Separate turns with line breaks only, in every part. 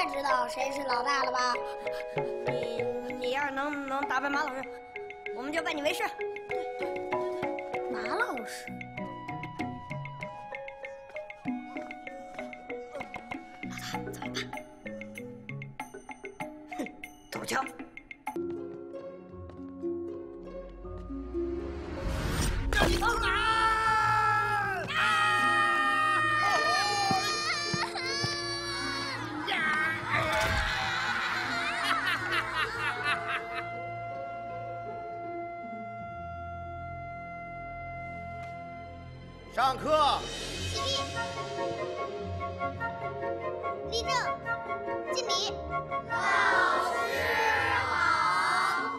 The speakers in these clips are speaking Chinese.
知道谁是老大了吧？
你要是能打败马老师，我们就拜你为师。
对，马老师。
老大，走一吧。哼，走枪。
上课。
起立。立正。敬礼。老师好。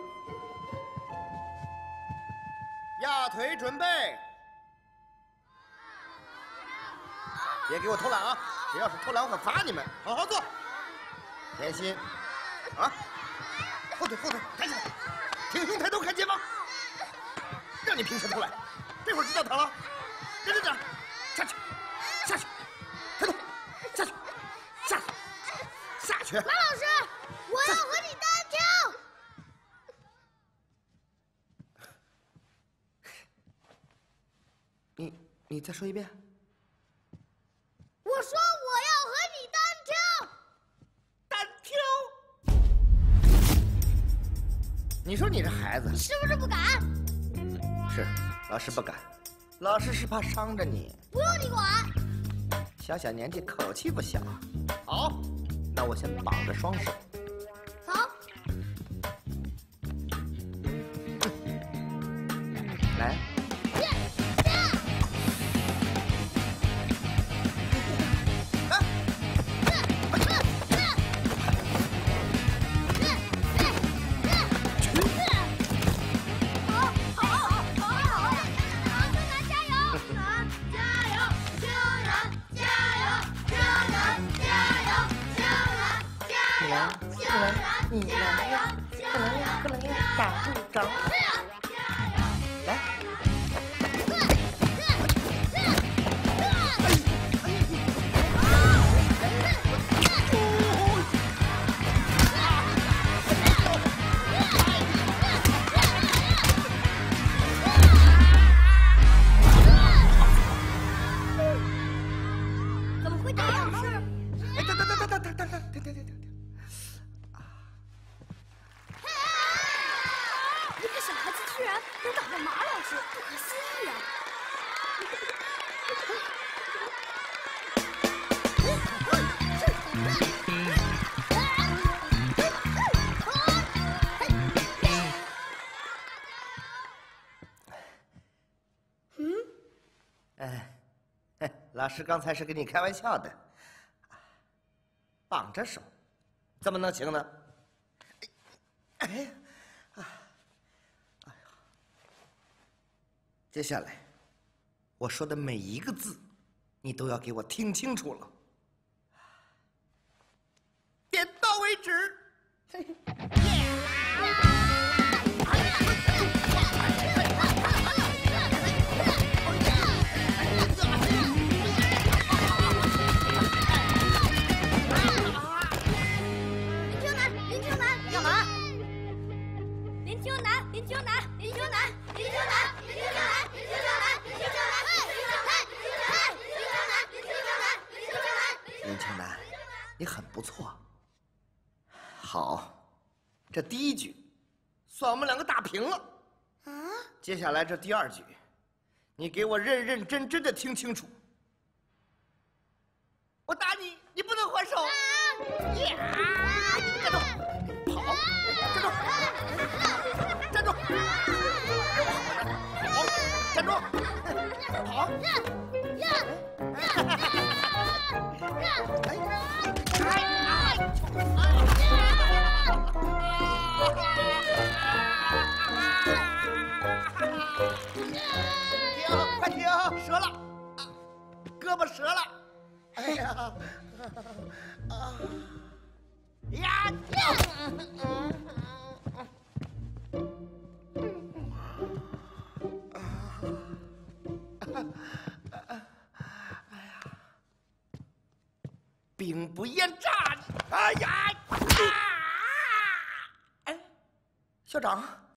压腿准备。别给我偷懒啊！谁要是偷懒，我可罚你们。好好做。甜心，啊，后腿，抬起来，挺胸抬头看前方。让你平时偷懒，这会儿知道疼了。 认真点，下去，抬头，下去。马
老师，我要和你单挑。
你再说一遍。
我说我要和你单挑。
单挑？你说你这孩子
是不是不敢？
是，老师不敢。 老师是怕伤着你，
不用你管。
小年纪口气不小。好，那我先绑着双手。
好。
来。你能呀，不能呀，打住掌。来。
怎么会这样？
哎，等。
小孩子居然能打败马老师，不可思议啊！
老师刚才是跟你开玩笑的。绑着手，怎么能行呢？哎。 接下来，我说的每一个字，你都要给我听清楚了，点到为止。你很不错，好，这第一局算我们两个打平了。啊，接下来这第二局，你给我认认真真的听清楚。我打你，你不能还手。呀！站住！跑！站住！站住！跑！停！快停！折了，胳膊折了。哎呀！啊！呀！兵不厌诈。 哎呀！哎，校长。